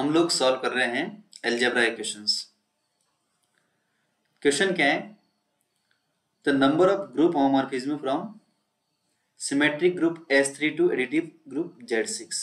हम लोग सॉल्व कर रहे हैं अलजेब्रा इक्वेशंस। क्वेश्चन क्या है? The number of group homomorphism from symmetric group S3 to additive group Z6।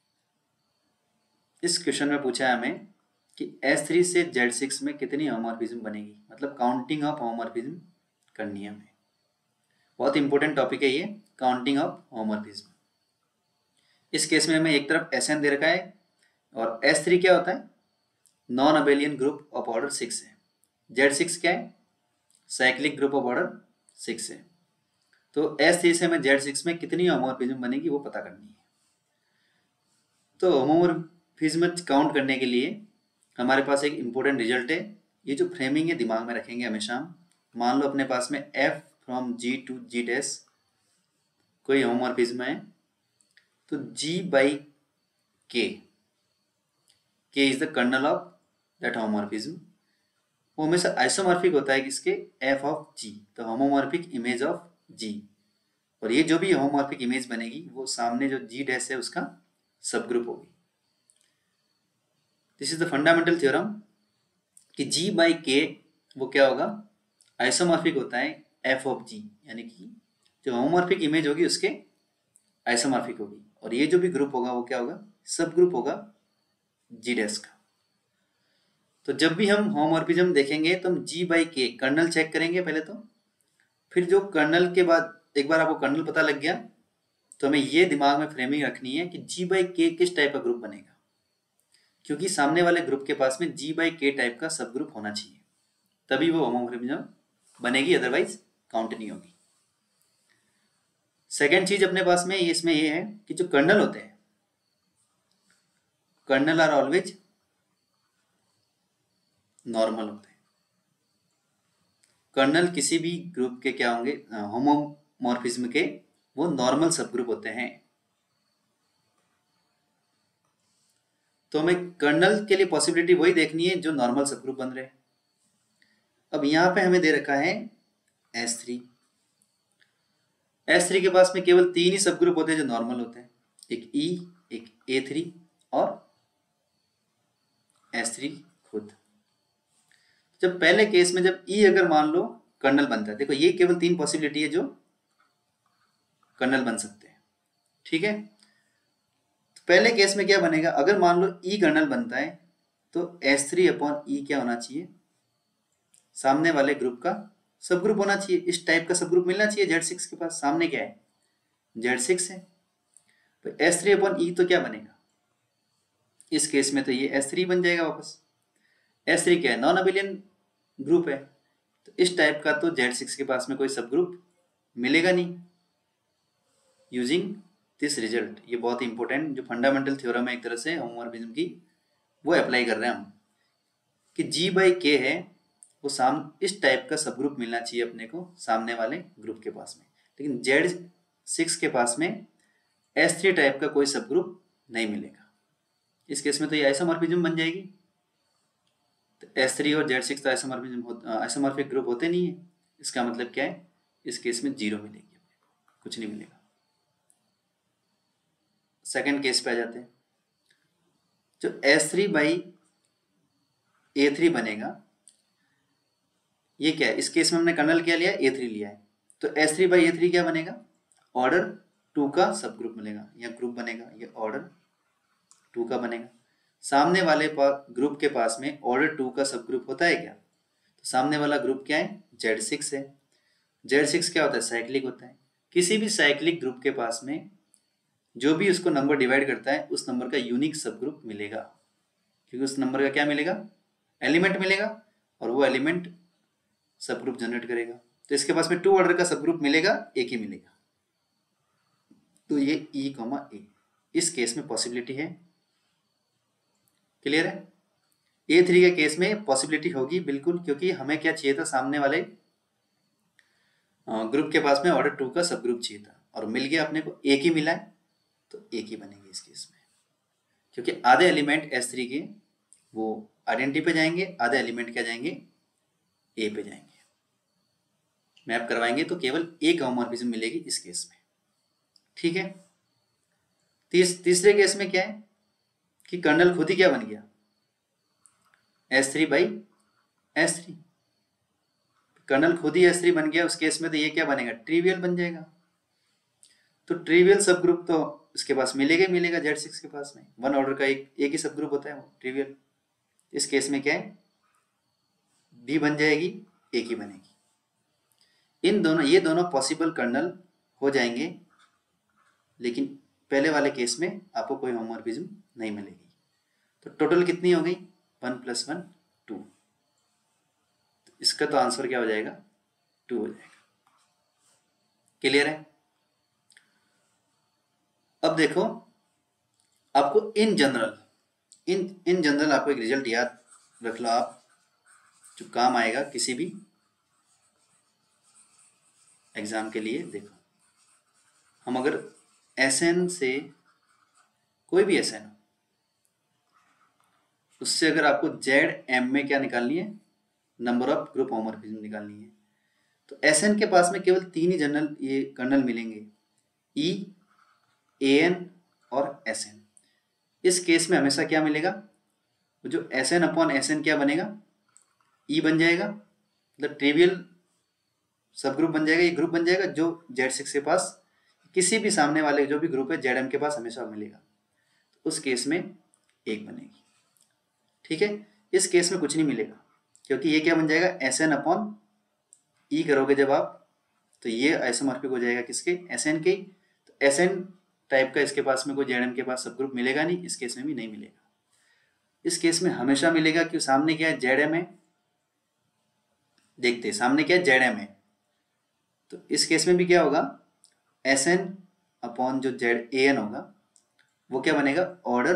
इस क्वेश्चन में पूछा है हमें कि S3 से Z6 में कितनी होमोमॉर्फिज्म बनेगी, मतलब काउंटिंग ऑफ होमोमॉर्फिज्म करनी है हमें। बहुत इंपॉर्टेंट टॉपिक है ये, काउंटिंग ऑफ होमोमॉर्फिज्म। इस केस में हमें एक तरफ Sn दे रखा है और S3 क्या होता है? Non abelian group of order 6 है। Z6 क्या है? साइक्लिक ग्रुप ऑफ ऑर्डर 6 है। तो S3 से हमें Z6 में कितनी होमोमॉर्फिज्म बनेगी वो पता करनी है। तो होमोमॉर्फिज्म काउंट करने के लिए हमारे पास एक इंपॉर्टेंट रिजल्ट है। ये जो फ्रेमिंग है दिमाग में रखेंगे हमेशा। मान लो अपने पास में F from G to G dash कोई होमोमॉर्फिज्म है, तो G by K is the kernel of that homomorphism. वो हमेशा आइसोमॉर्फिक होता है किसके? F ऑफ G, तो होमोमॉर्फिक इमेज ऑफ G। और ये जो भी होमोमॉर्फिक इमेज बनेगी वो सामने जो G डैश है उसका सब ग्रुप होगी। This is the fundamental theorem कि G बाई K वो क्या होगा? आइसोमॉर्फिक होता है F ऑफ G, यानी कि जो होमोमॉर्फिक इमेज होगी उसके आइसोमॉर्फिक होगी। और ये जो भी ग्रुप होगा वो क्या होगा? सब ग्रुप होगा G डैश का। तो जब भी हम होमोमॉर्फिज्म देखेंगे तो हम G by K kernel check करेंगे पहले तो, फिर जो कर्नल के बाद एक बार आपको कर्नल पता लग गया तो हमें ये दिमाग में फ्रेमिंग रखनी है कि G बाई K किस टाइप का ग्रुप बनेगा, क्योंकि सामने वाले ग्रुप के पास में G बाई K टाइप का सब ग्रुप होना चाहिए, तभी वो होमोमॉर्फिज्म बनेगी, अदरवाइज काउंट नहीं होगी। सेकेंड चीज अपने पास में इसमें ये है कि जो कर्नल होते हैं, कर्नल आर ऑलवेज नॉर्मल होते हैं। कर्नल किसी भी ग्रुप के क्या होंगे? होमोमॉर्फिज्म के वो नॉर्मल सब ग्रुप होते हैं। तो हमें कर्नल के लिए पॉसिबिलिटी वही देखनी है जो नॉर्मल सब ग्रुप बन रहे हैं। अब यहां पे हमें दे रखा है S3 के पास में केवल 3 ही सब ग्रुप होते हैं जो नॉर्मल होते हैं, एक E, एक A3 और S3 खुद। जब पहले केस में जब E अगर मान लो कर्नल बनता है, देखो ये केवल 3 पॉसिबिलिटी है जो कर्नल बन सकते हैं, ठीक है। तो पहले केस में क्या बनेगा? अगर मान लो E कर्नल बनता है तो S3 अपॉन E क्या होना चाहिए? सामने वाले ग्रुप का सब ग्रुप होना चाहिए। इस टाइप का सब ग्रुप मिलना चाहिए Z6 के पास। सामने क्या है? Z6 है, तो S3 अपॉन E तो क्या बनेगा? इस केस में तो ये S3 बन जाएगा वापस। S3 क्या है? नॉन अबेलियन ग्रुप है, तो इस टाइप का तो Z6 के पास में कोई सब ग्रुप मिलेगा नहीं। यूजिंग दिस रिजल्ट, ये बहुत इंपॉर्टेंट जो फंडामेंटल थ्योरम है एक तरह से होमोमॉर्फिज्म की, वो अप्लाई कर रहे हैं हम कि G बाई K है वो इस टाइप का सब ग्रुप मिलना चाहिए अपने को सामने वाले ग्रुप के पास में, लेकिन Z6 के पास में S3 टाइप का कोई सब ग्रुप नहीं मिलेगा। इस केस में तो ये आइसोमॉर्फिज्म बन जाएगी। तो S3 और Z6 तो आइसोमॉर्फिक ग्रुप होते नहीं है। इसका मतलब क्या है? इस केस में 0 मिलेगी, कुछ नहीं मिलेगा। सेकंड केस पे आ जाते हैं। जो S3 बाई A3 बनेगा, ये क्या है? इस केस में हमने कर्नल क्या लिया? A3 लिया है, तो S3 बाई A3 क्या बनेगा? ऑर्डर 2 का सब ग्रुप मिलेगा, या ग्रुप बनेगा, ये ऑर्डर 2 का बनेगा। सामने वाले ग्रुप के पास में ऑर्डर 2 का सब ग्रुप होता है क्या? तो सामने वाला ग्रुप क्या है? Z6 है। Z6 क्या होता है? साइक्लिक होता है। किसी भी साइक्लिक ग्रुप के पास में जो भी उसको नंबर डिवाइड करता है उस नंबर का यूनिक सब ग्रुप मिलेगा, क्योंकि उस नंबर का क्या मिलेगा? एलिमेंट मिलेगा, और वो एलिमेंट सब ग्रुप जनरेट करेगा। तो इसके पास में 2 ऑर्डर का सब ग्रुप मिलेगा, एक ही मिलेगा। तो ये E, A इस केस में पॉसिबिलिटी है। क्लियर है? A3 के केस में पॉसिबिलिटी होगी बिल्कुल, क्योंकि हमें क्या चाहिए था? सामने वाले ग्रुप के पास में ऑर्डर 2 का सब ग्रुप चाहिए था, और मिल गया अपने को, एक ही मिला है, तो एक ही बनेगी इस केस में, क्योंकि आधे एलिमेंट S3 के वो आइडेंटिटी पे जाएंगे, आधे एलिमेंट क्या जाएंगे? A पे जाएंगे। मैप करवाएंगे तो केवल एक होमोमॉर्फिज्म मिलेगी इस केस में, ठीक है। तीसरे केस में क्या है कि कर्नल खुद ही क्या बन गया? S3 बाई S3, कर्नल खुद ही S3 बन गया, उस केस में तो ये क्या बनेगा, ट्रिवियल बन जाएगा। तो ट्रिवियल सब ग्रुप तो इसके पास मिलेगा ही मिलेगा, Z6 के पास में वन ऑर्डर का एक ही सब ग्रुप होता है वो ट्रिवियल। इस केस में क्या है, बी बन जाएगी, एक ही बनेगी। इन दोनों, ये दोनों पॉसिबल कर्नल हो जाएंगे, लेकिन पहले वाले केस में आपको कोई होमोमॉर्फिज्म नहीं मिलेगी। तो टोटल कितनी हो गई, 1 + 1 2। तो इसका तो आंसर क्या हो जाएगा, 2 हो जाएगा। क्लियर है। अब देखो, आपको इन जनरल आपको एक रिजल्ट याद रख लो आप, जो काम आएगा किसी भी एग्जाम के लिए। देखो, हम अगर SN से, कोई भी SN, उससे अगर आपको ZM में क्या निकालनी है, नंबर ऑफ ग्रुप होमोमॉर्फिज्म निकालनी है, तो SN के पास में केवल 3 ही जनरल ये कर्नल मिलेंगे, E, AN और SN। इस केस में हमेशा क्या मिलेगा, जो SN/SN क्या बनेगा, E बन जाएगा, मतलब ट्रिवियल सब ग्रुप बन जाएगा, ये ग्रुप बन जाएगा जो Z6 के पास किसी भी सामने वाले जो भी ग्रुप है ZM के पास हमेशा मिलेगा। तो उस केस में 1 बनेगी। ठीक है, इस केस में कुछ नहीं मिलेगा, क्योंकि ये क्या बन जाएगा, SN/E करोगे जब आप, तो ये आइसोमॉर्फिक हो जाएगा किसके, SN के। तो SN टाइप का इसके पास में कोई ZM के पास सब ग्रुप मिलेगा नहीं, इस केस में भी नहीं मिलेगा। इस केस में हमेशा मिलेगा कि सामने क्या है, ZM है। देखते हैं सामने क्या है, ZM है। तो इस केस में भी क्या होगा, SN/ जो ZAN होगा वो क्या बनेगा, ऑर्डर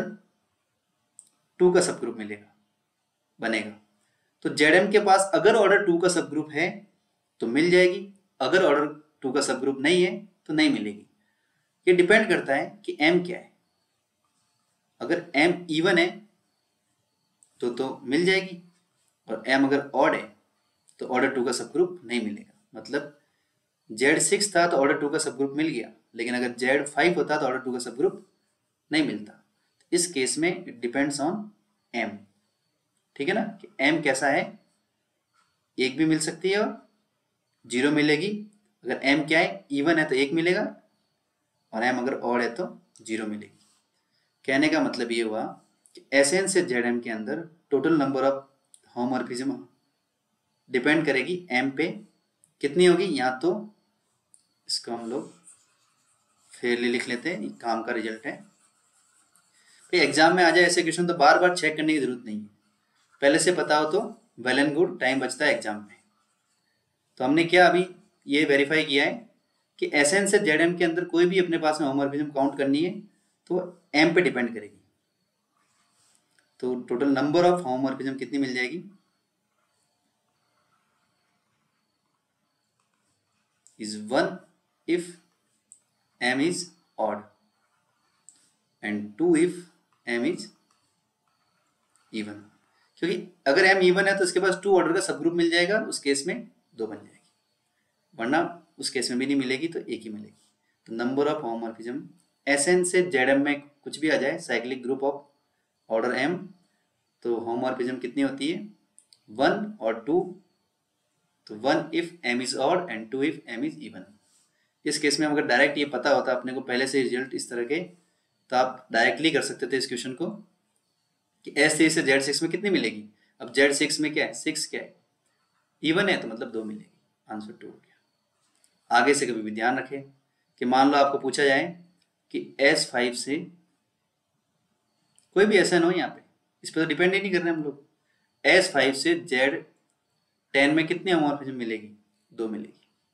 2 का सब ग्रुप मिलेगा, बनेगा। तो ZM के पास अगर ऑर्डर 2 का सब ग्रुप है तो मिल जाएगी, अगर ऑर्डर 2 का सब ग्रुप नहीं है तो नहीं मिलेगी। ये डिपेंड करता है कि M क्या है। अगर M इवन है तो मिल जाएगी, और M अगर ऑड है तो ऑर्डर 2 का सब ग्रुप नहीं मिलेगा। मतलब Z6 था तो ऑर्डर 2 का सब ग्रुप मिल गया, लेकिन अगर Z5 होता तो ऑर्डर 2 का सब ग्रुप नहीं मिलता। इस केस में इट डिपेंड्स ऑन M। ठीक है ना, कि M कैसा है, 1 भी मिल सकती है और 0 मिलेगी। अगर M क्या है, इवन है तो 1 मिलेगा, और M अगर ऑड है तो 0 मिलेगी। कहने का मतलब ये हुआ कि SN से ZM के अंदर total number of homomorphism depend करेगी M पे, कितनी होगी। यहाँ तो इसको हम लोग फेयरली लिख लेते हैं, काम का रिजल्ट है। भाई एग्जाम में आ जाए ऐसे क्वेश्चन तो बार बार चेक करने की जरूरत नहीं है, पहले से पता हो तो वेल एंड गुड, टाइम बचता है एग्जाम में। तो हमने क्या अभी ये वेरीफाई किया है कि SN से ZM के अंदर कोई भी अपने पास में होमोमॉर्फिज्म काउंट करनी है तो M पे डिपेंड करेगी। तो टोटल नंबर ऑफ होमोमॉर्फिज्म कितनी मिल जाएगी, is 1 if M is odd and 2 if M is even। क्योंकि अगर M इवन है तो उसके पास 2 ऑर्डर का सब ग्रुप मिल जाएगा, उस केस में 2 बन जाएगी, वरना उस केस में भी नहीं मिलेगी तो 1 ही मिलेगी। तो नंबर ऑफ होमोमॉर्फिज्म SN से ZM में कुछ भी आ जाए, cyclic group of order M, तो होमोमॉर्फिज्म कितनी होती है, 1 और 2। तो 1 if M is odd and 2 if M is even। इस केस में अगर डायरेक्ट ये पता होता अपने को पहले से रिजल्ट इस तरह के, तो आप डायरेक्टली कर सकते थे इस क्वेश्चन को कि S3 से Z6 में कितनी मिलेगी। अब Z6 में क्या है, 6 क्या है, इवन है तो मतलब 2 मिलेगी, आंसर 2 हो गया। आगे से कभी भी ध्यान रखें कि मान लो आपको पूछा जाए कि S5 से कोई भी SN हो, यहाँ पे इस पर तो डिपेंड ही नहीं कर रहे हम लोग, S5 से Z10 में कितनी होमोमॉर्फिज्म मिलेगी, 2 मिलेगी।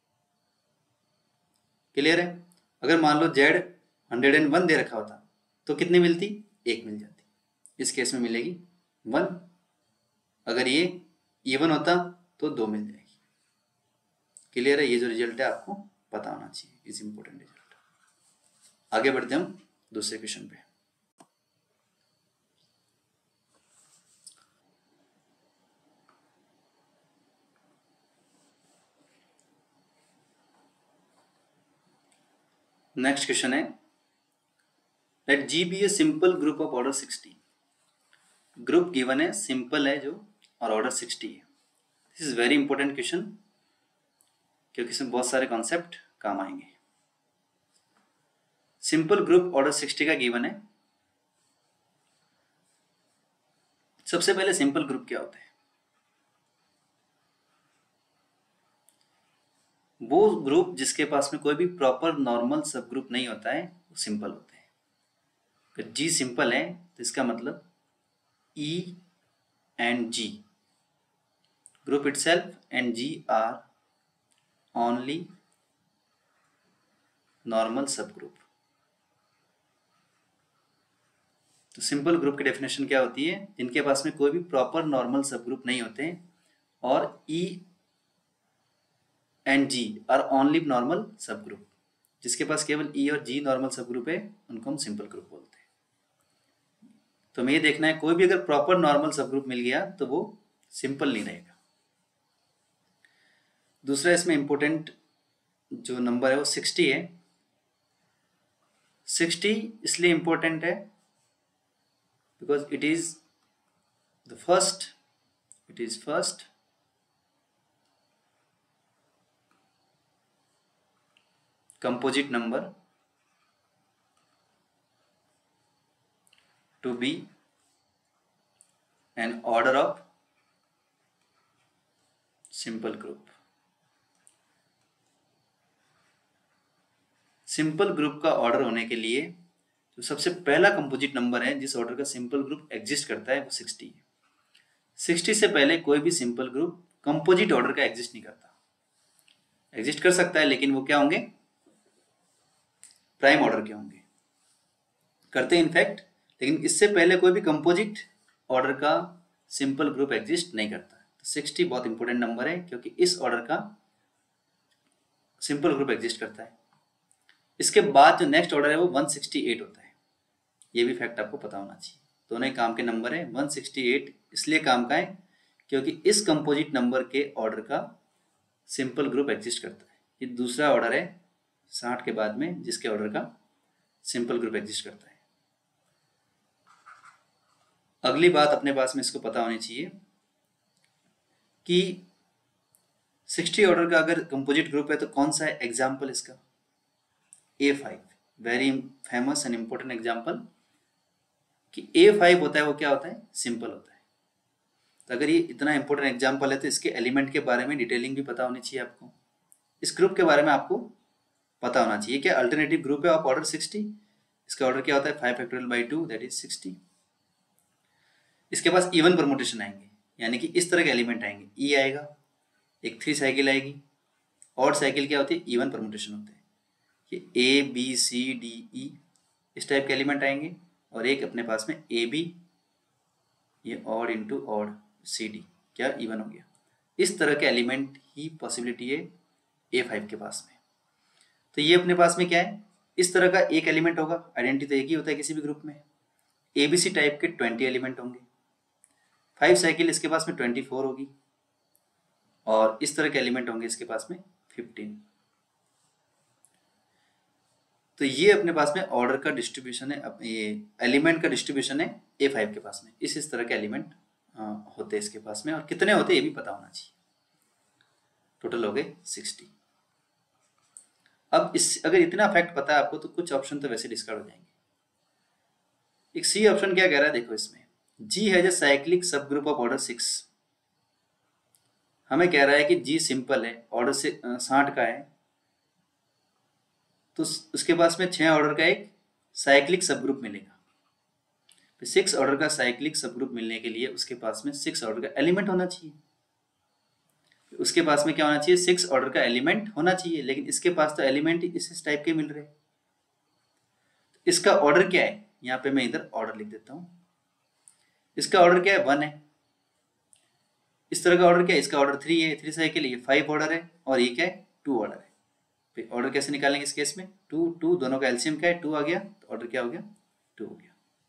क्लियर है। अगर मान लो Z101 दे रखा होता तो कितनी मिलती, 1 मिल जाती, इस केस में मिलेगी 1। अगर ये इवन होता तो 2 मिल जाएगी। क्लियर है, ये जो रिजल्ट है आपको पता होना चाहिए, इज इंपॉर्टेंट रिजल्ट। आगे बढ़ते हम दूसरे क्वेश्चन पे। नेक्स्ट क्वेश्चन है, let G be a simple group of order 60। Group given है, सिंपल है, जो और ऑर्डर 60 है। This is very important question क्योंकि इसमें बहुत सारे कॉन्सेप्ट काम आएंगे। सिंपल ग्रुप ऑर्डर 60 का गिवन है। सबसे पहले सिंपल ग्रुप क्या होता है? वो ग्रुप जिसके पास में कोई भी प्रॉपर नॉर्मल सब ग्रुप नहीं होता है वो सिंपल होते हैं। अगर जी सिंपल है तो इसका मतलब E and G, group itself and G are only normal subgroup। तो सिंपल ग्रुप की डेफिनेशन क्या होती है? जिनके पास में कोई भी प्रॉपर नॉर्मल सब ग्रुप नहीं होते और E and G are only normal subgroup. जिसके पास केवल E और G नॉर्मल सब ग्रुप है उनको हम सिंपल ग्रुप बोलते हैं। तो हमें ये देखना है कोई भी अगर प्रॉपर नॉर्मल सब ग्रुप मिल गया तो वो सिंपल नहीं रहेगा। दूसरा इसमें इंपॉर्टेंट जो नंबर है वो 60 है। 60 इसलिए इंपॉर्टेंट है because it is first composite number to be an order of simple group। Simple group का ऑर्डर होने के लिए जो सबसे पहला कंपोजिट नंबर है जिस ऑर्डर का सिंपल ग्रुप एग्जिस्ट करता है वो 60 है। 60 से पहले कोई भी सिंपल ग्रुप कंपोजिट ऑर्डर का एग्जिस्ट नहीं करता। एग्जिस्ट कर सकता है लेकिन वो क्या होंगे? प्राइम ऑर्डर के होंगे। करते हैं इनफैक्ट, लेकिन इससे पहले कोई भी कंपोजिट ऑर्डर का सिंपल ग्रुप एग्जिस्ट नहीं करता। तो 60 बहुत इंपॉर्टेंट नंबर है क्योंकि इस ऑर्डर का सिंपल ग्रुप एग्जिस्ट करता है। इसके बाद जो नेक्स्ट ऑर्डर है वो 168 होता है। ये भी फैक्ट आपको पता होना चाहिए। दोनों ही काम के नंबर है। 168 इसलिए काम का है क्योंकि इस कंपोजिट नंबर के ऑर्डर का सिंपल ग्रुप एग्जिस्ट करता है। ये दूसरा ऑर्डर है 60 के बाद में जिसके ऑर्डर का सिंपल ग्रुप एग्जिस्ट करता है। अगली बात अपने पास में इसको पता होनी चाहिए कि 60 ऑर्डर का अगर कंपोजिट ग्रुप है तो कौन सा है एग्जाम्पल इसका? A5, very famous and important example कि A5 होता है वो क्या होता है? सिंपल होता है। तो अगर ये इतना इंपॉर्टेंट एग्जाम्पल है तो इसके एलिमेंट के बारे में डिटेलिंग भी पता होनी चाहिए आपको। इस ग्रुप के बारे में आपको पता होना चाहिए क्या अल्टरनेटिव ग्रुप है ऑफ ऑर्डर 60। इसका ऑर्डर क्या होता है? 5 फैक्टोरियल बाई 2 दैट इज 60। इसके पास इवन परमुटेशन आएंगे यानी कि इस तरह के एलिमेंट आएंगे। E आएगा, एक 3 साइकिल आएगी। ऑड साइकिल क्या होती है? इवन परमुटेशन होते हैं। ये A B C D E इस टाइप के एलिमेंट आएंगे और एक अपने पास में AB, ये ऑड इंटू ऑड CD क्या इवन हो गया। इस तरह के एलिमेंट ही पॉसिबिलिटी है A5 के पास में। तो ये अपने पास में क्या है? इस तरह का एक एलिमेंट होगा। आइडेंटिटी तो एक ही होता है किसी भी ग्रुप में। ABC टाइप के 20 एलिमेंट होंगे। 5 साइकिल इसके पास में 24 होगी और इस तरह के एलिमेंट होंगे इसके पास में 15। तो ये अपने पास में ऑर्डर का डिस्ट्रीब्यूशन है, ये एलिमेंट का डिस्ट्रीब्यूशन है A5 के पास में। इस तरह के एलिमेंट होते हैं इसके पास में और कितने होते हैं ये भी पता होना चाहिए। टोटल हो गए 60। अब इस अगर इतना फैक्ट पता है आपको तो कुछ ऑप्शन तो वैसे डिस्कार्ड हो जाएंगे। एक सी ऑप्शन क्या कह रहा है देखो, इसमें G has a cyclic subgroup of order 6। हमें कह रहा है कि G सिंपल है, ऑर्डर से 60 का है, तो उसके पास में 6 ऑर्डर का एक साइक्लिक सब ग्रुप मिलेगा। 6 ऑर्डर का साइक्लिक सब ग्रुप मिलने के लिए उसके पास में 6 ऑर्डर का एलिमेंट होना चाहिए। उसके पास में क्या होना चाहिए? 6 ऑर्डर का एलिमेंट होना चाहिए, लेकिन इसके पास तो एलिमेंट इस टाइप के मिल रहे। इसका ऑर्डर क्या है? यहाँ पे मैं इधर ऑर्डर लिख देता हूँ। इसका ऑर्डर क्या है? 1 है। इस तरह का ऑर्डर क्या है? इसका ऑर्डर 3 है। 3 साइकिल, ये 5 ऑर्डर है और ये क्या है? 2 ऑर्डर है। फिर ऑर्डर कैसे निकालेंगे इस केस में? 2 2 दोनों का एलसीएम क्या है? 2 आ गया, तो ऑर्डर क्या हो गया? 2 हो गया।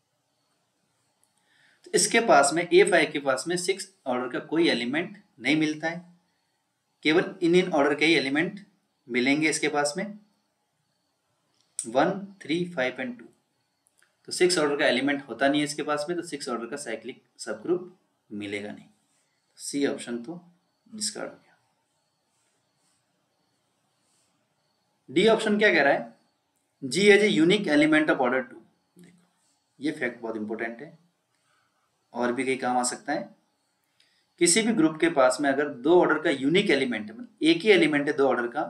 तो इसके पास में A5 के पास में 6 ऑर्डर का कोई एलिमेंट नहीं मिलता है, केवल इन ऑर्डर के ही एलिमेंट मिलेंगे इसके पास में 1 3 5 एंड 2। तो 6 ऑर्डर का एलिमेंट होता नहीं है इसके पास में, तो 6 ऑर्डर का साइक्लिक सब ग्रुप मिलेगा नहीं। सी ऑप्शन तो डिस्कार्ड हो गया। डी ऑप्शन क्या कह रहा है, G has a unique element of order 2। देखो ये फैक्ट बहुत इंपॉर्टेंट है और भी कई काम आ सकता है। किसी भी ग्रुप के पास में अगर दो ऑर्डर का यूनिक एलिमेंट है, मतलब एक ही एलिमेंट है दो ऑर्डर का,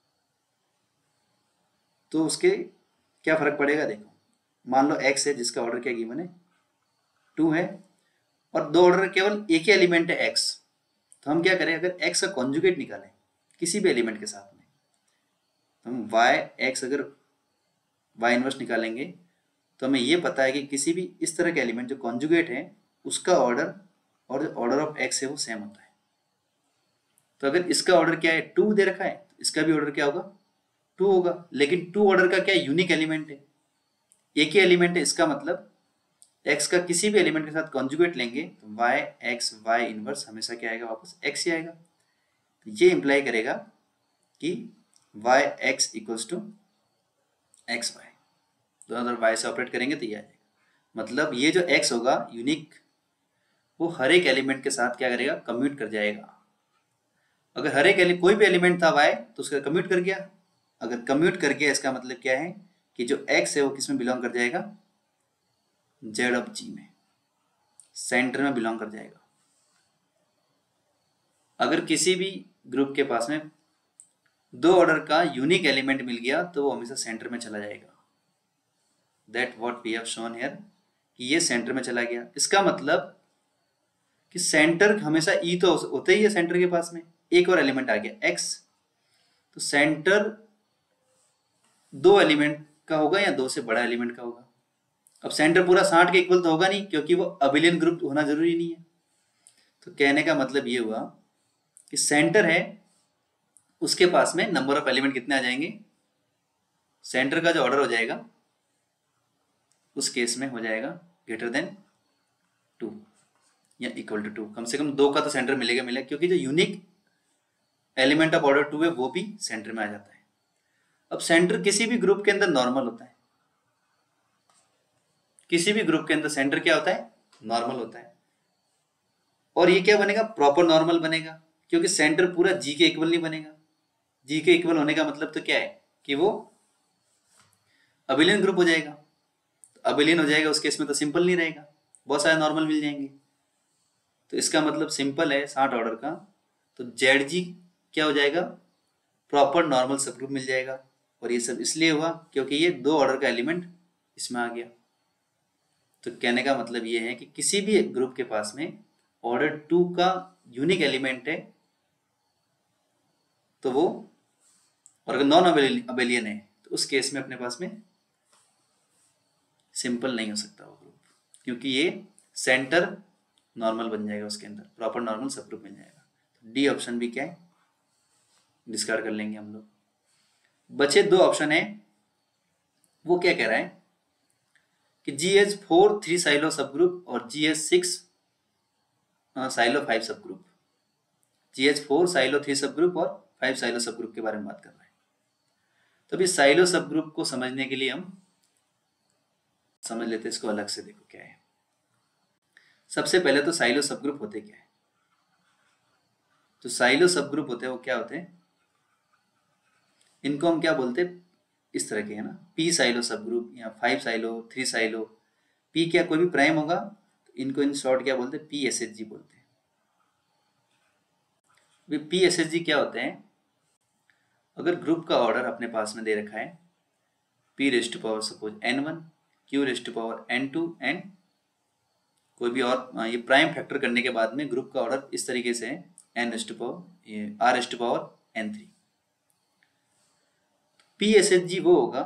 तो उसके क्या फर्क पड़ेगा। देखो मान लो x है जिसका ऑर्डर क्या गिवन है 2 है, और दो ऑर्डर केवल एक ही एलिमेंट है x, तो हम क्या करें, अगर x का कॉन्जुगेट निकालें किसी भी एलिमेंट के साथ में, तो हम x अगर y इनवर्स निकालेंगे तो हमें ये पता है कि किसी भी इस तरह के एलिमेंट जो कॉन्जुगेट है उसका ऑर्डर और जो ऑर्डर ऑफ x है वो सेम होता है। तो अगर इसका ऑर्डर क्या है 2 दे रखा है, तो इसका भी ऑर्डर क्या होगा 2 होगा। लेकिन 2 ऑर्डर का क्या यूनिक एलिमेंट है, एक ही एलिमेंट है, इसका मतलब x का किसी भी एलिमेंट के साथ कॉन्जुगेट लेंगे तो y इनवर्स हमेशा क्या आएगा, वापस x ही आएगा। तो ये इंप्लाई करेगा कि yx इक्वल्स टू xy, दोनों तरफ y से ऑपरेट करेंगे तो ये आ जाएगा। मतलब ये जो x होगा यूनिक, वो हर एक एलिमेंट के साथ क्या करेगा, कम्यूट कर जाएगा। अगर हर एक कोई भी एलिमेंट था y तो उसका कम्यूट कर गया, अगर कम्यूट कर गया इसका मतलब क्या है कि जो x है वो किस में बिलोंग कर जाएगा, z ऑफ g में, सेंटर में बिलोंग कर जाएगा। अगर किसी भी ग्रुप के पास में दो ऑर्डर का यूनिक एलिमेंट मिल गया तो वो हमेशा सेंटर में चला जाएगा। That what we have shown here, कि ये सेंटर में चला गया। इसका मतलब कि सेंटर हमेशा ई तो होता ही है सेंटर के पास में, एक और एलिमेंट आ गया एक्स, तो सेंटर दो एलिमेंट का होगा या दो से बड़ा एलिमेंट का होगा। अब सेंटर पूरा 60 के इक्वल तो होगा नहीं, क्योंकि वो अबिलियन ग्रुप होना जरूरी नहीं है। तो कहने का मतलब ये हुआ कि सेंटर है उसके पास में नंबर ऑफ एलिमेंट कितने आ जाएंगे, सेंटर का जो ऑर्डर हो जाएगा उस केस में हो जाएगा ग्रेटर देन 2 या इक्वल टू 2। कम से कम 2 का तो सेंटर मिलेगा, क्योंकि जो यूनिक एलिमेंट ऑफ ऑर्डर 2 है वो भी सेंटर में आ जाता है। अब सेंटर किसी भी ग्रुप के अंदर नॉर्मल होता है, किसी भी ग्रुप के अंदर सेंटर क्या होता है, नॉर्मल होता है। और ये क्या बनेगा, प्रॉपर नॉर्मल बनेगा, क्योंकि सेंटर पूरा जी के इक्वल नहीं बनेगा। जी के इक्वल होने का मतलब तो क्या है कि वो अबिलियन ग्रुप हो जाएगा। तो अबिलियन हो जाएगा उस केस में तो सिंपल नहीं रहेगा, बहुत सारे नॉर्मल मिल जाएंगे। तो इसका मतलब सिंपल है 60 ऑर्डर का, तो जेड जी क्या हो जाएगा, प्रॉपर नॉर्मल सब ग्रुप मिल जाएगा। और ये सब इसलिए हुआ क्योंकि ये दो ऑर्डर का एलिमेंट इसमें आ गया। तो कहने का मतलब ये है कि किसी भी ग्रुप के पास में ऑर्डर 2 का यूनिक एलिमेंट है तो वो, और अगर नॉन अबेलियन है तो उस केस में अपने पास में सिंपल नहीं हो सकता वो ग्रुप, क्योंकि ये सेंटर नॉर्मल बन जाएगा, उसके अंदर प्रॉपर नॉर्मल सब ग्रुप मिल जाएगा। तो डी ऑप्शन भी क्या है, डिस्कार्ड कर लेंगे हम लोग। बचे दो ऑप्शन है, वो क्या कह रहा है कि GH4 3 साइलो सब ग्रुप और GH6 साइलो 5 सब ग्रुप। GH4 साइलो 3 सब ग्रुप और 5 साइलो सब ग्रुप के बारे में बात कर रहा है। तो अभी साइलो सब ग्रुप को समझने के लिए हम समझ लेते हैं इसको अलग से। देखो क्या है, सबसे पहले तो साइलो सब ग्रुप होते क्या है। तो साइलो सब ग्रुप होते हैं वो क्या होते हैं, इनको हम क्या बोलते हैं, इस तरह के है ना, पी साइलो सब ग्रुप या 5 साइलो 3 साइलो। पी क्या कोई भी प्राइम होगा तो इनको इन शॉर्ट क्या बोलते हैं, PSHG बोलते हैं। PSHG क्या होते हैं, अगर ग्रुप का ऑर्डर अपने पास में दे रखा है P raise to power suppose N1, Q raise to power N2 and कोई भी और, ये प्राइम फैक्टर करने के बाद में ग्रुप का ऑर्डर इस तरीके से है N रेज़ टू पावर ये R raise to power N3। PSHG वो होगा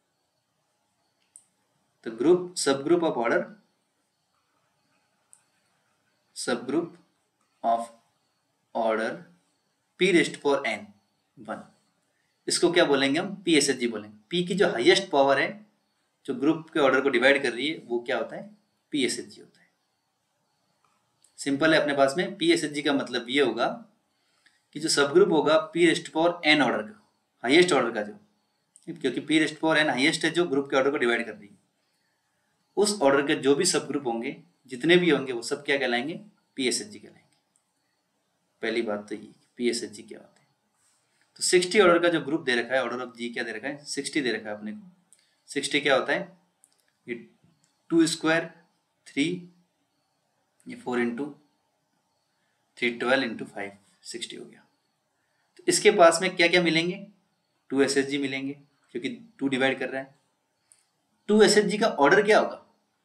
तो group subgroup of order, subgroup of order P raise to power N1, इसको क्या बोलेंगे हम, PSHG बोलेंगे। P की जो हाईएस्ट पावर है जो ग्रुप के ऑर्डर को डिवाइड कर रही है वो क्या होता है, PSHG होता है। सिंपल है, अपने पास में PSHG का मतलब ये होगा कि जो सब ग्रुप होगा P raise to power N order का, हाईएस्ट ऑर्डर का जो, क्योंकि P raise to power N highest है जो ग्रुप के ऑर्डर को डिवाइड कर रही है, उस ऑर्डर के जो भी सब ग्रुप होंगे जितने भी होंगे वो सब क्या कहलाएंगे, PSHG कहलाएंगे। पहली बात तो ये PSHG क्या होता है। तो 60 ऑर्डर का जो ग्रुप दे रखा है, ऑर्डर ऑफ जी क्या दे रखा है, 60 दे रखा है अपने को। 60 क्या होता है, ये 2 स्क्वायर 3, ये 4 इंटू 3 12 इंटू 5 60 हो गया। तो इसके पास में क्या क्या मिलेंगे, 2 SHG मिलेंगे क्योंकि 2 डिवाइड कर रहा है। 2 SHG का ऑर्डर क्या होगा,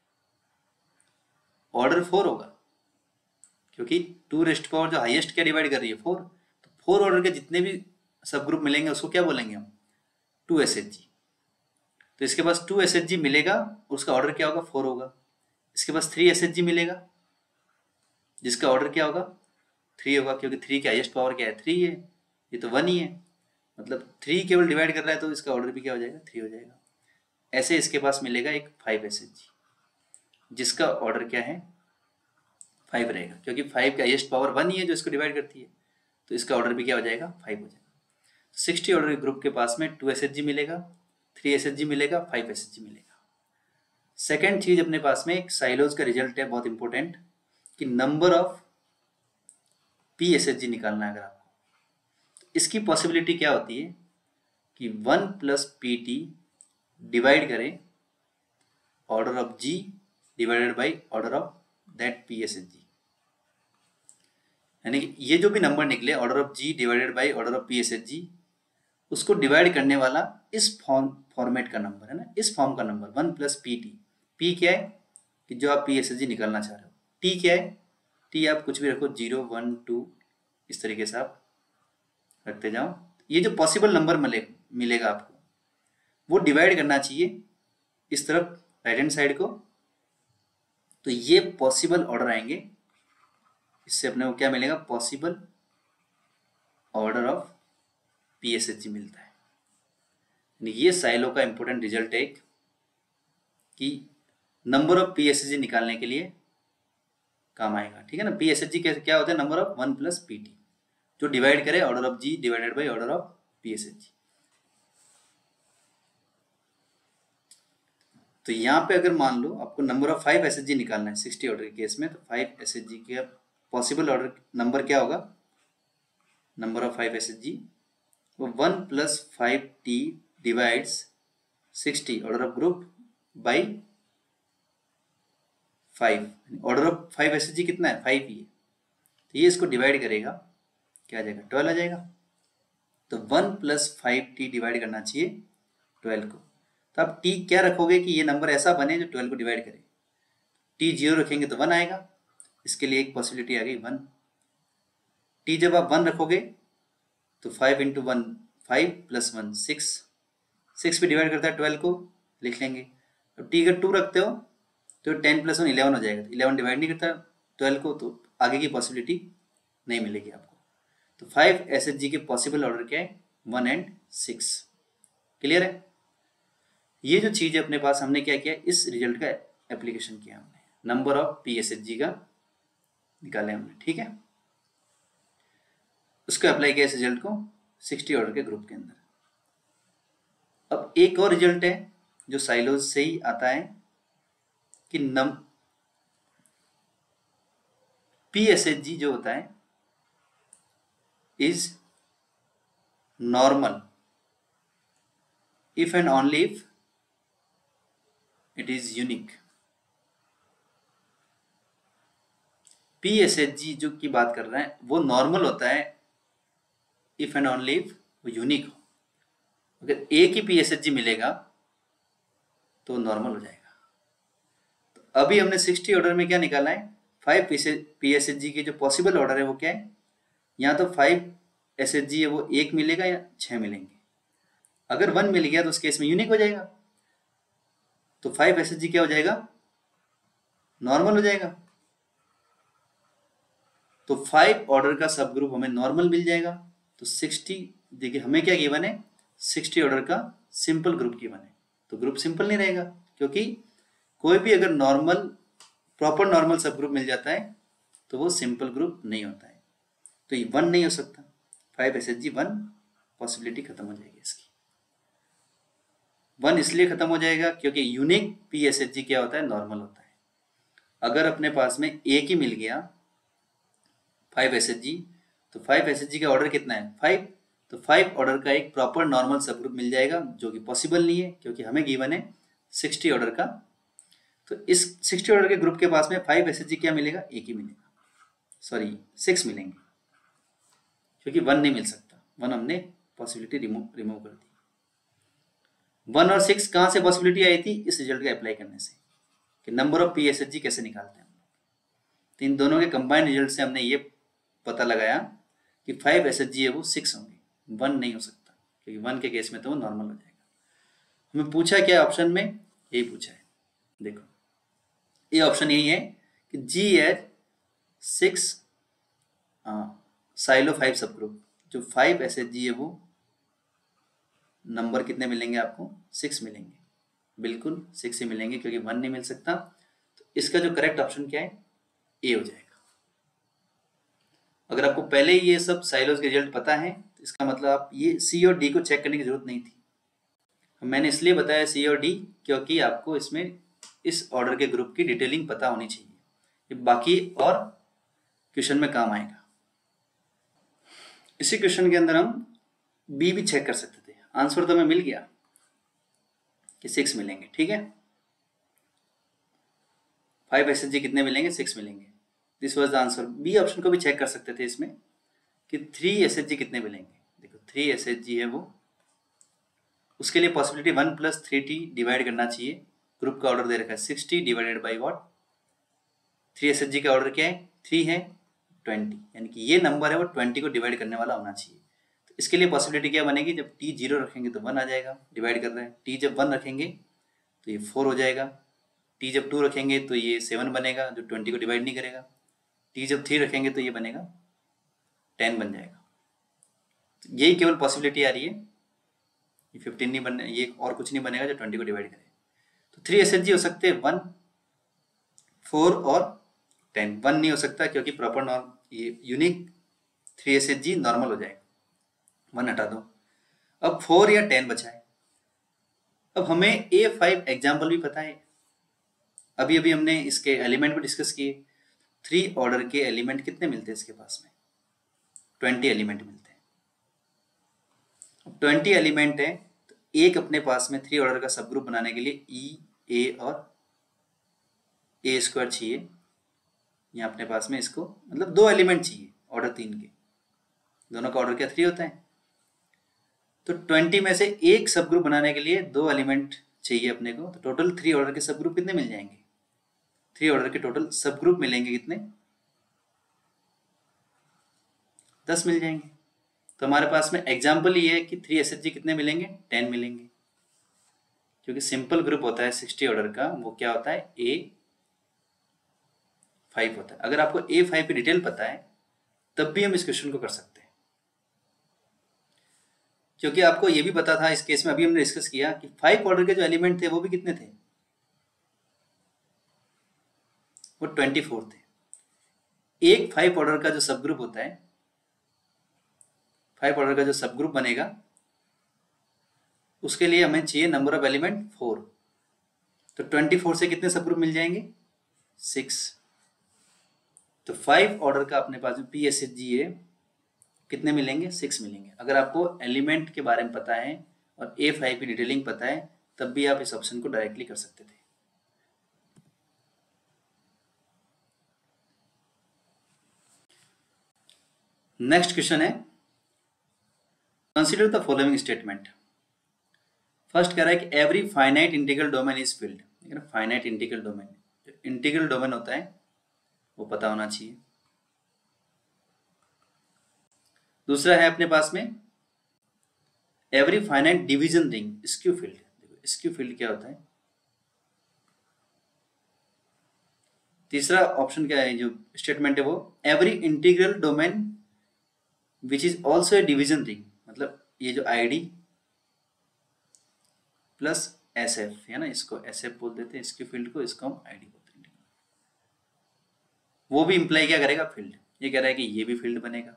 ऑर्डर 4 होगा क्योंकि 2 रेस्ट पावर जो हाईएस्ट क्या डिवाइड कर रही है 4। तो 4 ऑर्डर के जितने भी सब ग्रुप मिलेंगे उसको क्या बोलेंगे हम, 2 SHG। तो इसके पास 2 SHG मिलेगा, उसका ऑर्डर क्या होगा, 4 होगा। इसके पास 3 SHG मिलेगा जिसका ऑर्डर क्या होगा, 3 होगा क्योंकि 3 की हाईएस्ट पावर क्या है, 3 है, ये तो 1 ही है, मतलब 3 केवल डिवाइड कर रहा है तो इसका ऑर्डर भी क्या हो जाएगा, 3 हो जाएगा। ऐसे इसके पास मिलेगा एक 5 SHG जिसका ऑर्डर क्या है, 5 रहेगा क्योंकि 5 का हाईएस्ट पावर 1 ही है जो इसको डिवाइड करती है, तो इसका ऑर्डर भी क्या हो जाएगा, 5 हो जाएगा। 60 ऑर्डर के ग्रुप के पास में 2 SHG मिलेगा, 3 SHG मिलेगा, 5 SHG मिलेगा। सेकेंड चीज अपने पास में एक साइलोज का रिजल्ट है बहुत इंपॉर्टेंट कि नंबर ऑफ PSHG निकालना है अगर आपको। तो इसकी पॉसिबिलिटी क्या होती है कि 1 प्लस PT डिवाइड करें order of G divided by order of that PSHG, यानी कि ये जो भी नंबर निकले order of G divided by order of PSHG, उसको डिवाइड करने वाला इस फॉर्मेट का नंबर है ना, इस फॉर्म का नंबर 1 प्लस PT। P क्या है कि जो आप PSHG निकालना चाह रहे हो, T क्या है, T आप कुछ भी रखो 0 1 2 इस तरीके से आप रखते जाओ। ये जो पॉसिबल नंबर मिलेगा आपको वो डिवाइड करना चाहिए इस तरफ राइट हैंड साइड को, तो ये पॉसिबल ऑर्डर आएंगे। इससे अपने को क्या मिलेगा, पॉसिबल ऑर्डर ऑफ PSHG मिलता है। ये साइलो का इंपॉर्टेंट रिजल्ट है कि नंबर ऑफ PSHG निकालने के लिए काम आएगा, ठीक है ना। PSHG क्या होता है, नंबर ऑफ 1 प्लस PT जो डिवाइड करे order of G divided by order of PSHG। तो यहाँ पे अगर मान लो आपको नंबर ऑफ 5 SHG निकालना है 60 ऑर्डर के केस में, तो 5 SHG का पॉसिबल ऑर्डर नंबर क्या होगा, नंबर ऑफ 5 SHG वो 1 plus 5T divides 60 order of group by 5। Order of 5 SHG कितना है, 5 ही है, तो ये इसको डिवाइड करेगा क्या आ जाएगा, 12 आ जाएगा। तो 1 प्लस 5T डिवाइड करना चाहिए 12 को। तो आप T क्या रखोगे कि ये नंबर ऐसा बने जो 12 को डिवाइड करे। T 0 रखेंगे तो 1 आएगा, इसके लिए एक पॉसिबिलिटी आ गई 1। T जब आप 1 रखोगे तो 5 इंटू 1 5 प्लस 1 6 भी डिवाइड करता है 12 को, लिख लेंगे। अब T अगर 2 रखते हो तो 10 प्लस 1 11 हो जाएगा, तो 11 डिवाइड नहीं करता 12 को, तो आगे की पॉसिबिलिटी नहीं मिलेगी आपको। तो 5 SHG के पॉसिबल ऑर्डर क्या है, 1 एंड 6। क्लियर है। ये जो चीज है अपने पास, हमने क्या किया, इस रिजल्ट का एप्लीकेशन किया हमने, नंबर ऑफ PSHG का निकाले हमने, ठीक है। उसको अप्लाई किया इस रिजल्ट को 60 ऑर्डर के ग्रुप के अंदर। अब एक और रिजल्ट है जो साइलोज से ही आता है कि PSHG जो होता है is normal if and only if it is unique. PSHG जो की बात कर रहे हैं वो नॉर्मल होता है इफ एंड ओनली इफ वो यूनिक हो। अगर एक ही PSHG मिलेगा तो नॉर्मल हो जाएगा। तो अभी हमने 60 ऑर्डर में क्या निकाला है, 5 PSHG के जो पॉसिबल ऑर्डर है वो क्या है, यहाँ तो 5 SHG है वो 1 मिलेगा या 6 मिलेंगे। अगर 1 मिल गया तो उस केस में यूनिक हो जाएगा, तो 5 SHG क्या हो जाएगा, नॉर्मल हो जाएगा। तो 5 ऑर्डर का सब ग्रुप हमें नॉर्मल मिल जाएगा। तो 60 देखिए हमें क्या गिवन है, 60 ऑर्डर का सिंपल ग्रुप गिवन है, तो ग्रुप सिंपल नहीं रहेगा क्योंकि कोई भी अगर normal proper normal subgroup मिल जाता है तो वो सिंपल ग्रुप नहीं होता है, तो ये 1 नहीं हो सकता। 5 SHG 1 पॉसिबिलिटी खत्म हो जाएगी इसकी। 1 इसलिए खत्म हो जाएगा क्योंकि यूनिक PSHG क्या होता है, नॉर्मल होता है। अगर अपने पास में एक ही मिल गया 5 SHG तो 5 एसएचजी का ऑर्डर कितना है 5, तो 5 ऑर्डर का एक प्रॉपर नॉर्मल सब ग्रुप मिल जाएगा, जो कि पॉसिबल नहीं है क्योंकि हमें गिवन है 60 ऑर्डर का। तो इस 60 ऑर्डर के ग्रुप के पास में 5 एसएचजी क्या मिलेगा, एक ही मिलेगा, सॉरी 6 मिलेंगे, क्योंकि 1 नहीं मिल सकता, 1 हमने पॉसिबिलिटी रिमूव कर दी। 1 और 6 कहाँ से पॉसिबिलिटी आई थी, इस रिजल्ट का अप्लाई करने से, कि नंबर ऑफ पी एसएचजी कैसे निकालते हैं। तो इन दोनों के कंबाइंड रिजल्ट से हमने ये पता लगाया कि 5 एसएचजी है वो 6 होंगे, 1 नहीं हो सकता, क्योंकि 1 के केस में तो वो नॉर्मल हो जाएगा। हमें पूछा क्या ऑप्शन में, यही पूछा है, देखो ये ऑप्शन यही है कि जी एच 6 साइलो 5 सब ग्रुप, जो 5 एसएचजी है वो नंबर कितने मिलेंगे आपको, 6 मिलेंगे, बिल्कुल 6 ही मिलेंगे, क्योंकि 1 नहीं मिल सकता। तो इसका जो करेक्ट ऑप्शन क्या है, ए हो जाएगा। अगर आपको पहले ही ये सब साइलोज के रिजल्ट पता है तो इसका मतलब आप ये सी और डी को चेक करने की जरूरत नहीं थी। मैंने इसलिए बताया सी और डी क्योंकि आपको इसमें इस ऑर्डर के ग्रुप की डिटेलिंग पता होनी चाहिए, ये बाकी और क्वेश्चन में काम आएगा। इसी क्वेश्चन के अंदर हम बी भी चेक कर सकते थे, आंसर तो हमें मिल गया कि 6 मिलेंगे, ठीक है। 5 एसएचजी कितने मिलेंगे, 6 मिलेंगे, this was the answer. B option को भी चेक कर सकते थे इसमें कि 3 एसएचजी कितने मिलेंगे। देखो 3 एसएचजी है वो, उसके लिए पॉसिबिलिटी 1 + 3t डिवाइड करना चाहिए। ग्रुप का ऑर्डर दे रखा है 60 डिवाइडेड बाई व्हाट, 3 एसएचजी का ऑर्डर क्या है, 3 है 20, यानी कि ये नंबर है वो 20 को डिवाइड करने वाला होना चाहिए। तो इसके लिए पॉसिबिलिटी क्या बनेगी, जब t 0 रखेंगे तो 1 आ जाएगा, डिवाइड कर रहे हैं, t जब 1 रखेंगे तो ये 4 हो जाएगा, t जब 2 रखेंगे तो ये 7 बनेगा जो 20 को डिवाइड नहीं करेगा, t जब 3 रखेंगे तो ये बनेगा 10 बन जाएगा। तो यही केवल पॉसिबिलिटी आ रही है, ये 15 नहीं बने, ये और कुछ नहीं बनेगा जो 20 को डिवाइड करे। तो 3 एसएचजी हो सकते हैं 1, 4 और 10। 1 नहीं हो सकता क्योंकि प्रॉपर नॉर्म ये यूनिक 3 एसएचजी नॉर्मल हो जाएगा, 1 हटा दो। अब 4 या 10 बचा है। अब हमें A5 एग्जाम्पल भी पता है, अभी अभी हमने इसके एलिमेंट भी डिस्कस किए। 3 ऑर्डर के एलिमेंट कितने मिलते हैं इसके पास में, 20 एलिमेंट मिलते हैं। 20 एलिमेंट है तो एक अपने पास में 3 ऑर्डर का सब ग्रुप बनाने के लिए ई, ए और ए स्क्वायर चाहिए। यहाँ अपने पास में इसको मतलब 2 एलिमेंट चाहिए ऑर्डर 3 के, दोनों का ऑर्डर क्या 3 होता है। तो 20 में से एक सब ग्रुप बनाने के लिए 2 एलिमेंट चाहिए अपने को, तो टोटल 3 ऑर्डर के सब ग्रुप कितने मिल जाएंगे, 3 ऑर्डर के टोटल सब ग्रुप मिलेंगे कितने, 10 मिल जाएंगे। तो हमारे पास में एग्जाम्पल ये है कि 3 एसएचजी कितने मिलेंगे, 10 मिलेंगे, क्योंकि सिंपल ग्रुप होता है 60 ऑर्डर का, वो क्या होता है A5 होता है। अगर आपको A5 की डिटेल पता है तब भी हम इस क्वेश्चन को कर सकते हैं, क्योंकि आपको ये भी पता था इस केस में, अभी हमने डिस्कस किया कि 5 ऑर्डर के जो एलिमेंट थे वो भी कितने थे, वो 24 थे। एक 5 ऑर्डर का जो सब ग्रुप होता है, 5 ऑर्डर का जो सब ग्रुप बनेगा उसके लिए हमें चाहिए नंबर ऑफ एलिमेंट 4। तो 24 से कितने सब ग्रुप मिल जाएंगे, 6। तो 5 ऑर्डर का अपने पास में पी एस एच जी है, कितने मिलेंगे, 6 मिलेंगे। अगर आपको एलिमेंट के बारे में पता है और A5 की डिटेलिंग पता है तब भी आप इस ऑप्शन को डायरेक्टली कर सकते थे। नेक्स्ट क्वेश्चन है, consider the following statement. First कह रहा है कि every finite integral domain is field. Finite integral domain, integral domain होता है वो पता होना चाहिए। दूसरा है अपने पास में every finite division ring skew field. देखो स्क्यू फील्ड क्या होता है। तीसरा ऑप्शन क्या है, जो स्टेटमेंट है वो every integral domain which is also a division ring, मतलब ये जो आईडी प्लस एस एफ है ना, इसको एस एफ बोल देते हैं स्क्यू फील्ड को, इसको हम आईडी बोलते हैं। वो भी इंप्लाई क्या करेगा, फील्ड। ये कह रहा है कि ये भी फील्ड बनेगा,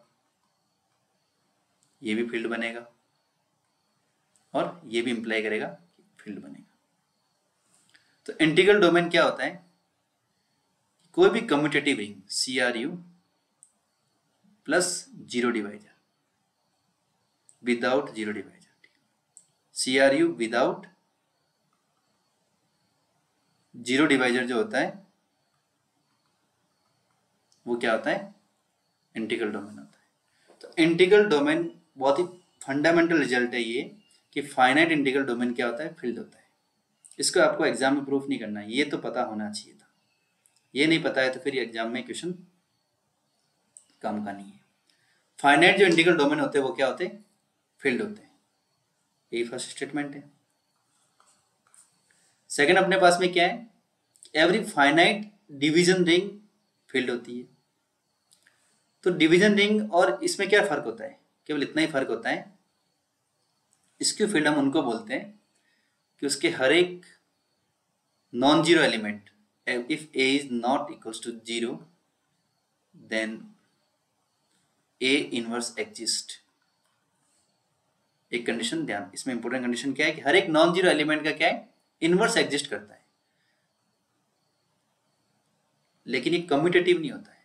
ये भी फील्ड बनेगा और ये भी इंप्लाई करेगा कि फील्ड बनेगा। तो इंटीग्रल डोमेन क्या होता है, कोई भी commutative ring CRU plus zero divisor, without zero divisor, CRU without zero divisor जो होता है वो क्या होता है, इंटीग्रल डोमेन होता है। तो इंटीग्रल डोमेन बहुत ही फंडामेंटल रिजल्ट है ये कि फाइनाइट इंटीग्रल डोमेन क्या होता है, फील्ड होता है। इसको आपको एग्जाम में प्रूफ नहीं करना है, ये तो पता होना चाहिए था। ये नहीं पता है तो फिर ये एग्जाम में क्वेश्चन काम का नहीं है। फाइनाइट जो इंटीग्रल डोमेन होते हैं वो क्या होते हैं, फील्ड होते हैं। यही फर्स्ट स्टेटमेंट है। सेकंड अपने पास में क्या है, every finite division ring field होती है। तो डिवीजन रिंग और इसमें क्या फर्क होता है, केवल इतना ही फर्क होता है, इसके फील्ड हम उनको बोलते हैं कि उसके हर एक non zero element, if a is not equals to zero then a inverse exist. एक कंडीशन ध्यान, इसमें इंपॉर्टेंट कंडीशन क्या है कि हर एक नॉन जीरो एलिमेंट का क्या है, इनवर्स एग्जिस्ट करता है। लेकिन ये कम्यूटेटिव नहीं होता है।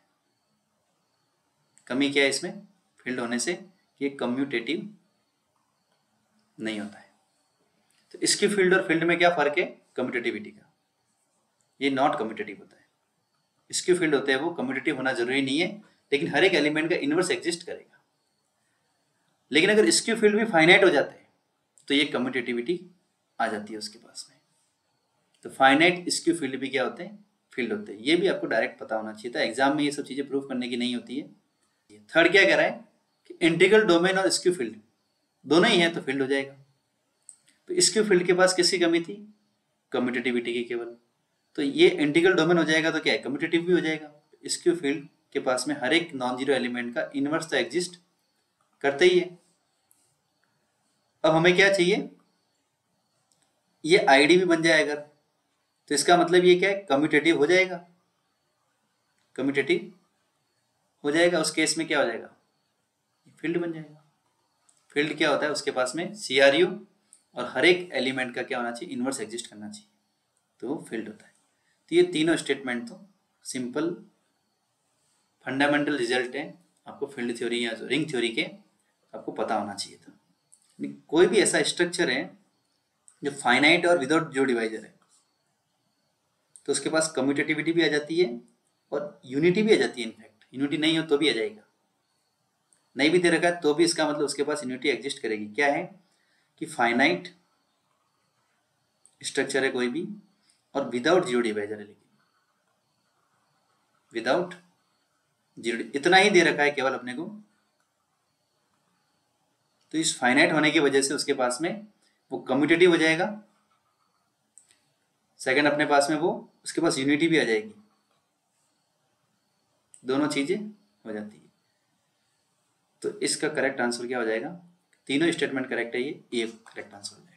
कमी क्या है इसमें फील्ड होने से, कि ये कम्यूटेटिव नहीं होता है। तो इसकी फील्ड और फील्ड में क्या फर्क है, कम्यूटेटिविटी का। ये नॉट कम्यूटेटिव होता है। इसकी फील्ड होते हैं वो कम्यूटेटिव होना जरूरी नहीं है, लेकिन हर एक एलिमेंट का इनवर्स एग्जिस्ट करेगा। लेकिन अगर इसकी फील्ड भी फाइनाइट हो जाता है तो ये कम्यूटेटिविटी आ जाती है उसके पास में। तो फाइनाइट इसकी फील्ड भी क्या होते हैं, फील्ड होते हैं। ये भी आपको डायरेक्ट पता होना चाहिए था, एग्जाम में ये सब चीजें प्रूव करने की नहीं होती है। थर्ड क्या कह रहा है कि इंटीग्रल डोमेन और स्क्यू फील्ड दोनों ही है तो फील्ड हो जाएगा। तो स्क्यू फील्ड के पास किसकी कमी थी, कम्यूटेटिविटी की केवल। तो ये इंटीग्रल डोमेन हो जाएगा तो क्या है, कम्यूटेटिव भी हो जाएगा। स्क्यू फील्ड के पास में हर एक नॉन जीरो एलिमेंट का इनवर्स तो एग्जिस्ट करता ही है। अब हमें क्या चाहिए, ये आईडी भी बन जाए अगर, तो इसका मतलब ये क्या है, कम्यूटेटिव हो जाएगा। कम्यूटेटिव हो जाएगा, उस केस में क्या हो जाएगा, फील्ड बन जाएगा। फील्ड क्या होता है, उसके पास में CRU और हर एक एलिमेंट का क्या होना चाहिए, इनवर्स एग्जिस्ट करना चाहिए, तो वो फील्ड होता है। तो ये तीनों स्टेटमेंट तो सिंपल फंडामेंटल रिजल्ट है, आपको फील्ड थ्योरी या रिंग थ्योरी के आपको पता होना चाहिए था। कोई भी ऐसा स्ट्रक्चर है जो फाइनाइट और विदाउट जीरो डिवाइजर है तो उसके पास कम्यूटेटिविटी भी आ जाती है और यूनिटी भी आ जाती है। इनफैक्ट यूनिटी नहीं हो तो भी आ जाएगा, नहीं भी दे रखा है तो भी इसका मतलब उसके पास यूनिटी एग्जिस्ट करेगी। क्या है कि फाइनाइट स्ट्रक्चर है कोई भी और विदाउट जीरो डिवाइजर है, लेकिन विदाउट जीरो, इतना ही दे रखा है केवल अपने को। तो इस फाइनाइट होने की वजह से उसके पास में वो कम्यूटेटिव हो जाएगा। सेकंड अपने पास में वो उसके पास यूनिटी भी आ जाएगी, दोनों चीजें हो जाती है। तो इसका करेक्ट आंसर क्या हो जाएगा, तीनों स्टेटमेंट करेक्ट है, ये करेक्ट आंसर हो जाएगा।